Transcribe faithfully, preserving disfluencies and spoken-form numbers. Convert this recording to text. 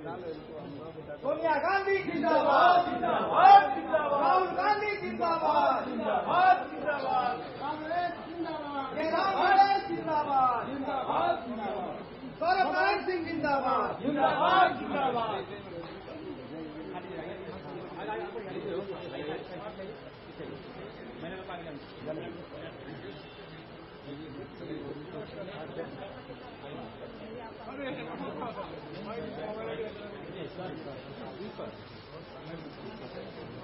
सोनिया गांधी जिंदाबाद जिंदाबाद जिंदाबाद राहुल गांधी जिंदाबाद जिंदाबाद जिंदाबाद कांग्रेस जिंदाबाद कांग्रेस जिंदाबाद जिंदाबाद जिंदाबाद सौरभ नारायण सिंह जिंदाबाद जिंदाबाद जिंदाबाद अरे